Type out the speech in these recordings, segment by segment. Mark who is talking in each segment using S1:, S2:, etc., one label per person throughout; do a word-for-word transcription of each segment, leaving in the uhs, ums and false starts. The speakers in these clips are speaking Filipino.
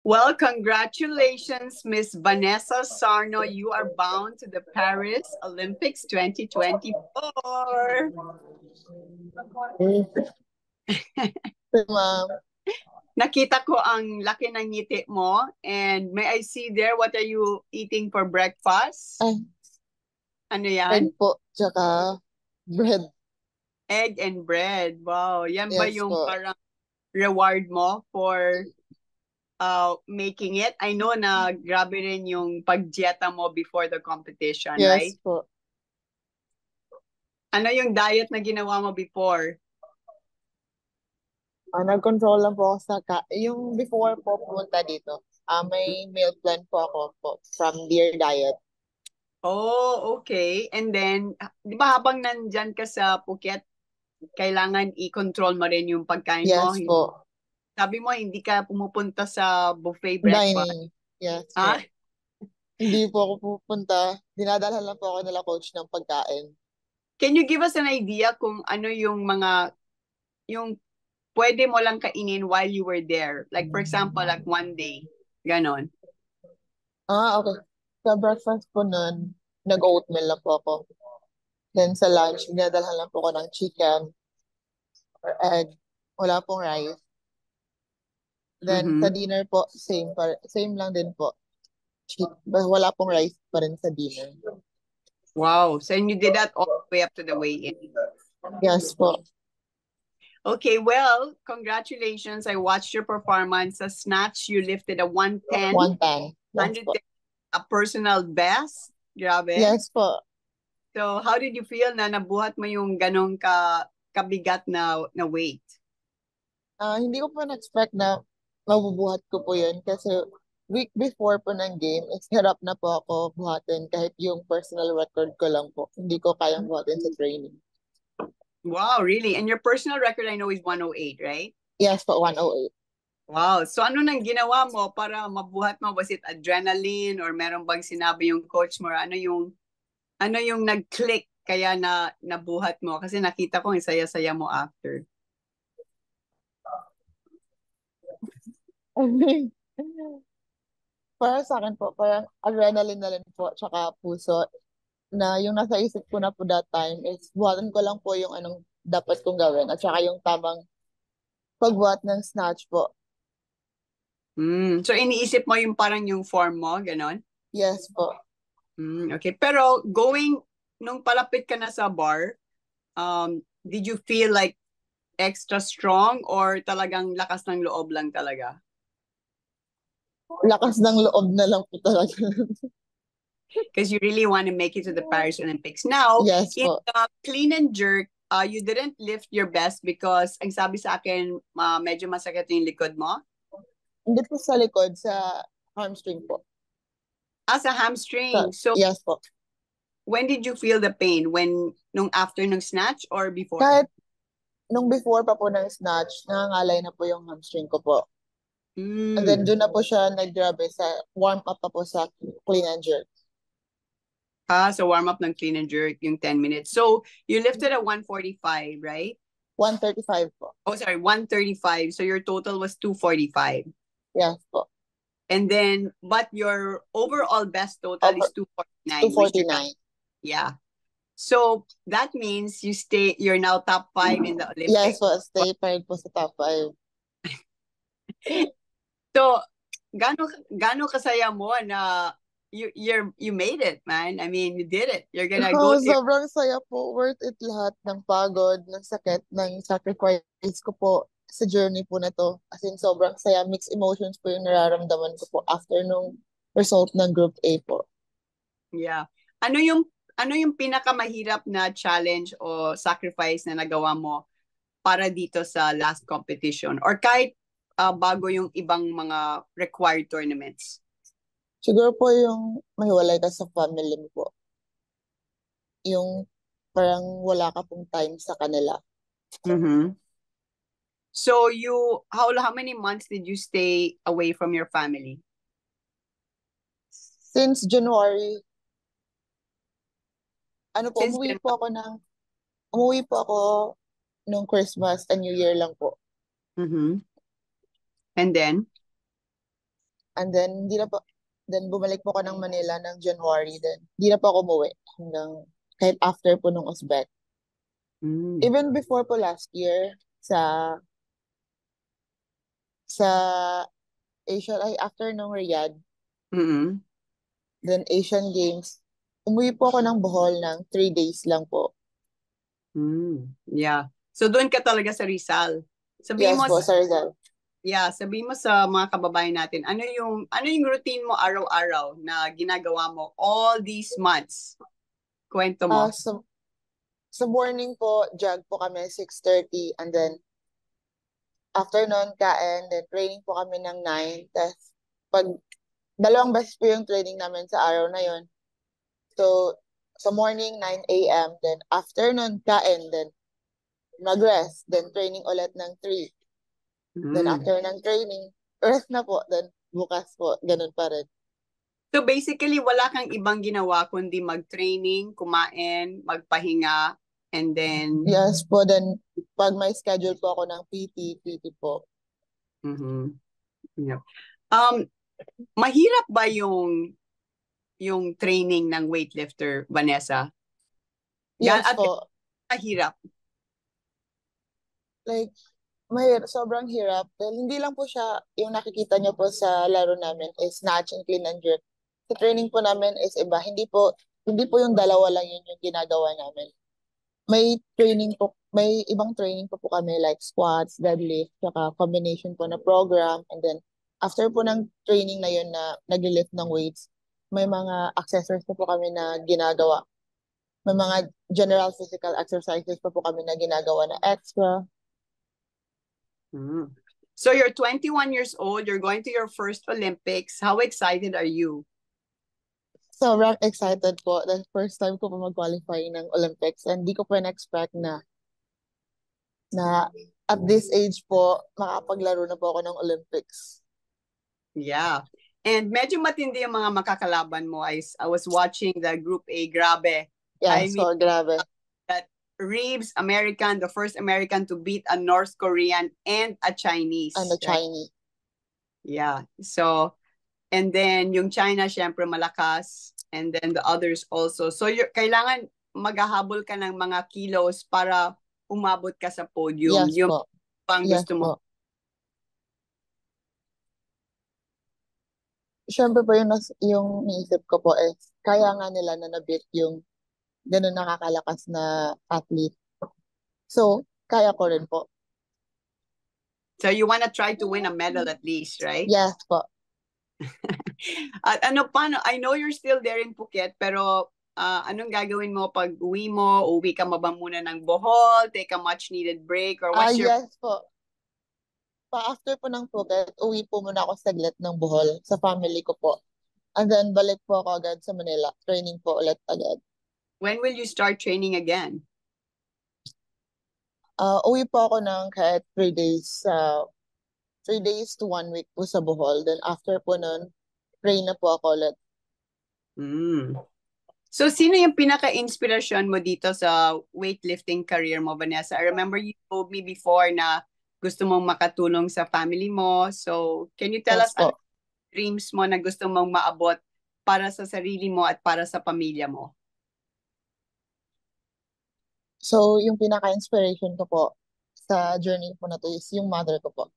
S1: Well, congratulations, Miss Vanessa Sarno. You are bound to the Paris Olympics twenty twenty-four.
S2: Ma'am.
S1: Nakita ko ang laki ng ngiti mo. And may I see there, what are you eating for breakfast?
S2: Ay,
S1: Ano
S2: egg
S1: yan?
S2: po, tsaka bread.
S1: Egg and bread. Wow. Yan ba
S2: Yes
S1: yung
S2: po.
S1: parang reward mo for uh, making it? I know na grabe rin yung pagdieta mo before the competition,
S2: Yes
S1: right?
S2: po.
S1: Ano yung diet na ginawa mo before?
S2: Ah, nag-control lang po ako sa ka yung before po pumunta dito. Ah, may meal plan po ako po from Dear Diet.
S1: Oh, okay. And then, di ba habang nandyan ka sa Phuket, kailangan i-control mo rin yung pagkain mo?
S2: Yes po.
S1: Sabi mo, hindi ka pumupunta sa buffet breakfast.
S2: Dining. Yes
S1: Ha?
S2: po. Hindi po ako pupunta. Dinadalhan lang po ako nila coach ng pagkain.
S1: Can you give us an idea kung ano yung mga, yung pwede mo lang kainin while you were there? Like, for example, like one day. Ganon.
S2: Ah, okay. Sa breakfast po nun, nag-oatmeal lang po ako. Then sa lunch, dinadalhan lang po ako ng chicken or egg. Wala pong rice. Then
S1: Mhm.
S2: sa dinner po, same pa, same lang din po. Chi- Wala pong rice pa rin sa dinner.
S1: Wow. So, and you did that all the way up to the weigh-in.
S2: Yes po.
S1: Okay, well, congratulations. I watched your performance. Sa snatch, you lifted a one ten.
S2: one ten. Yes po.
S1: A personal best. Grabe.
S2: Yes po.
S1: So, how did you feel na nabuhat mo yung ganong ka, kabigat na, na weight?
S2: Ah, hindi ko po na-expect na mabubuhat ko po yun kasi week before po ng game, is hirap na po ako buhatin kahit yung personal record ko lang po. Hindi ko kayang buhatin sa training.
S1: Wow, really? And your personal record, I know, is one oh eight, right?
S2: Yes po, one oh eight.
S1: Wow. So, ano nang ginawa mo para mabuhat mo? Was it adrenaline or meron bang sinabi yung coach mo? Ano yung, ano yung nag-click kaya na nabuhat mo? Kasi nakita ko ang saya-saya mo after.
S2: Para sa akin po, parang adrenaline na rin po, tsaka puso, na yung nasa isip ko na po that time is buhatan ko lang po yung anong dapat kong gawin at saka yung tamang pagbuhat ng snatch po.
S1: Mm. So, iniisip mo yung parang yung form mo, ganon?
S2: Yes po.
S1: Mm, okay. Pero going, nung palapit ka na sa bar, um, did you feel like extra strong or talagang lakas ng loob lang talaga?
S2: Lakas ng loob na lang po talaga.
S1: Because you really want to make it to the Paris Olympics. Now,
S2: Yes
S1: in
S2: po.
S1: the clean and jerk, uh, you didn't lift your best because ang sabi sa akin, uh, medyo masakit yung likod mo.
S2: Hindi po sa likod, sa hamstring po.
S1: Ah, sa hamstring.
S2: Sa,
S1: So,
S2: yes po.
S1: when did you feel the pain? When, nung after nung snatch or before?
S2: Kahit nung before pa po ng snatch, nangangalay na po yung hamstring ko po.
S1: Mm.
S2: And then doon na po siya naggrabe sa warm up pa po sa clean and jerk.
S1: Ah, so warm up ng clean and jerk yung ten minutes. So, you lifted at one forty-five, right?
S2: one thirty-five po.
S1: Oh, sorry, one thirty-five. So, your total was two forty-five.
S2: Yes po.
S1: And then, but your overall best total
S2: Over,
S1: is two forty-nine.
S2: two forty-nine.
S1: Yeah. So, that means you stay, you're now top five in the Olympics.
S2: Yes po, stay pa rin po sa top five.
S1: So, gano, gano kasaya mo na you, you're, you made it, man. I mean, you did it. You're gonna
S2: Oh,
S1: go.
S2: sobrang saya po. Worth it lahat ng pagod, ng sakit, ng sacrifice ko po sa journey po na to. As in, sobrang saya. Mixed emotions po yung nararamdaman ko po after nung result ng Group A po.
S1: Yeah. Ano yung, ano yung pinakamahirap na challenge o sacrifice na nagawa mo para dito sa last competition? Or kahit uh, bago yung ibang mga required tournaments?
S2: Siguro po yung mahiwalay ka sa family mo po. Yung parang wala ka pong time sa kanila.
S1: Mm-hmm. So you, how, how many months did you stay away from your family?
S2: Since January, ano po,
S1: Since
S2: umuwi
S1: January.
S2: po ako ng, umuwi po ako nung Christmas and New Year lang po.
S1: Mm-hmm. And then?
S2: And then, hindi na po, then bumalik po ako ng Manila ng January. Then, hindi na po ako umuwi hanggang kahit after po nung Uzbek.
S1: Mm.
S2: Even before po last year, sa sa Asian, ay after nung Riyadh,
S1: Mm-mm.
S2: then Asian Games, umuwi po ako ng Bohol ng three days lang po.
S1: Mm. Yeah. So doon ka talaga sa Rizal. Sabihin
S2: Yes
S1: mo,
S2: po, Sir Rizal.
S1: yeah, sabihin mo sa mga kababayan natin, ano yung ano yung routine mo araw-araw na ginagawa mo all these months? Kwento
S2: Ah,
S1: mo.
S2: sa, sa morning po, jog po kami six thirty, and then after nun, kain, then training po kami ng nine. Tapos, pag dalawang beses po yung training namin sa araw na yon. So, sa morning, nine a m. Then, after nun, kain. Then, mag-rest. Then, training ulit ng three. Then,
S1: Mm.
S2: after ng training, rest na po. Then, bukas po. Ganun pa rin.
S1: So basically, wala kang ibang ginawa kundi mag-training, kumain, magpahinga, and then
S2: Yes po. Then, pag may schedule po ako ng P T, P T po.
S1: mhm. Yep. Um mahirap ba yung yung training ng weightlifter, Vanessa? Gan
S2: Yes
S1: at
S2: po.
S1: kahirap.
S2: Like, may sobrang hirap. Dahil hindi lang po siya, yung nakikita niyo po sa laro namin is snatch and clean and jerk. Sa training po namin is iba. Hindi po, hindi po yung dalawa lang yun yung ginagawa namin. May training po, may ibang training po po kami like squats, deadlift, saka combination po na program. And then, after po ng training na yun na nag-lift ng weights, may mga accessories po po kami na ginagawa. May mga general physical exercises po po kami na ginagawa na extra.
S1: Mm. So you're twenty-one years old, you're going to your first Olympics. How excited are you?
S2: Sobrang excited po. The first time ko po mag-qualify ng Olympics and di ko po na-expect na na at this age po, makapaglaro na po ako ng Olympics.
S1: Yeah. And medyo matindi yung mga makakalaban mo. I, I was watching the Group A, grabe.
S2: Yeah,
S1: I mean,
S2: so grabe.
S1: that Reeves, American, the first American to beat a North Korean and a Chinese.
S2: And the
S1: right?
S2: Chinese.
S1: Yeah. So, and then yung China, syempre malakas. And then the others also. So, you're, kailangan maghahabol ka ng mga kilos para umabot ka sa podium.
S2: Yes
S1: yung
S2: po.
S1: pang
S2: Yes
S1: gusto mo.
S2: po. Siyempre po yung, nas- yung naisip ko po is, kaya nga nila na nabit yung ganun nakakalakas na athlete. So, kaya ko rin po.
S1: So, you wanna try to win a medal at least, right?
S2: Yes po.
S1: At ano paano, I know you're still there in Phuket, pero uh, anong gagawin mo pag uwi mo? Uwi ka ba muna ng Bohol? Take a much needed break? Or
S2: Ah,
S1: what's your...
S2: yes po. Pa after po ng Phuket, uwi po muna ako saglit ng Bohol sa family ko po. And then, balik po ako agad sa Manila. Training po ulit agad.
S1: When will you start training again?
S2: Uh, uwi po ako ng kahit three days, uh, three days to one week po sa Bohol. Then after po nun, train na po ako ulit.
S1: Mm. So, sino yung pinaka-inspirasyon mo dito sa weightlifting career mo, Vanessa? I remember you told me before na gusto mong makatulong sa family mo. So, can you tell
S2: Yes
S1: us ano
S2: po.
S1: dreams mo na gusto mong maabot para sa sarili mo at para sa pamilya mo?
S2: So, yung pinaka-inspiration ko po sa journey po na to is yung mother ko po.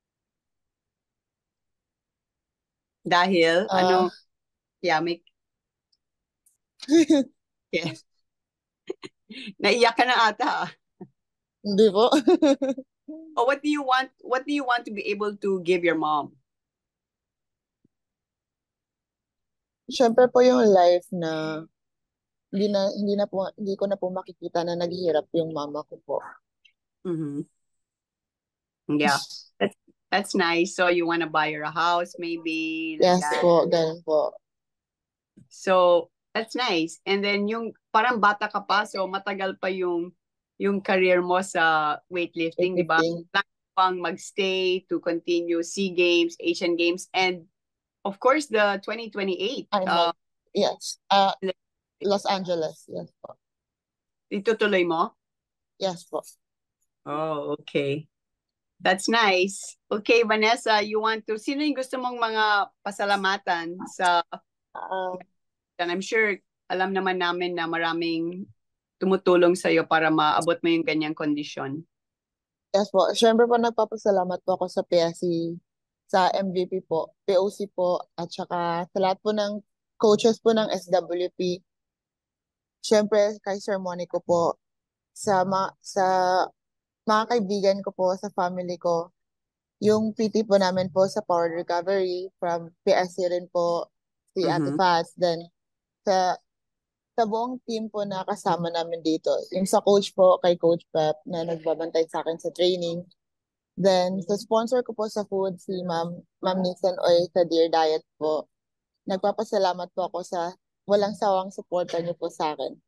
S1: Dahil,
S2: Uh,
S1: ano, yeah, may... Yeah. Naiyak ka na ata.
S2: Hindi po.
S1: Oh, what do you want? What do you want to be able to give your mom?
S2: Siyempre po yung life na hindi na hindi na po hindi ko na po makikita na naghihirap yung mama ko po.
S1: Mm-hmm. Yeah, that's that's nice. So you want to buy her a house, maybe like
S2: Yes
S1: that.
S2: po, ganun po.
S1: So that's nice. And then yung parang bata ka pa, so matagal pa yung yung career mo sa weightlifting, di ba?
S2: Weightlifting.
S1: Pang magstay to continue SEA Games, Asian Games, and of course the twenty twenty-eight.
S2: I
S1: Uh,
S2: know. Yes. Uh, Los Angeles. Yes po.
S1: itutuloy mo?
S2: Yes po.
S1: Oh, okay. That's nice. Okay, Vanessa, you want to, sino yung gusto mong mga pasalamatan sa,
S2: Ah,
S1: and I'm sure alam naman namin na maraming tumutulong sa'yo para maabot mo yung ganyang kondisyon.
S2: yes po. Siyempre po nagpapasalamat po ako sa P S C, sa M V P po, P O C po, at saka sa lahat po ng coaches po ng S W P. Siyempre kay Sir Monico po, sa, ma sa mga kaibigan ko po, sa family ko, yung P T po namin po sa Power Recovery, from P S C rin po, si Ate
S1: Mhm.
S2: Faz, then sa sa buong team po na kasama namin dito. Yung sa coach po, kay Coach Pep, na nagbabantay sa akin sa training. Then, sa sponsor ko po sa food, si Ma'am, Ma'am Nisan Oy sa Dear Diet po. Nagpapasalamat po ako sa walang sawang suporta niyo po sa akin.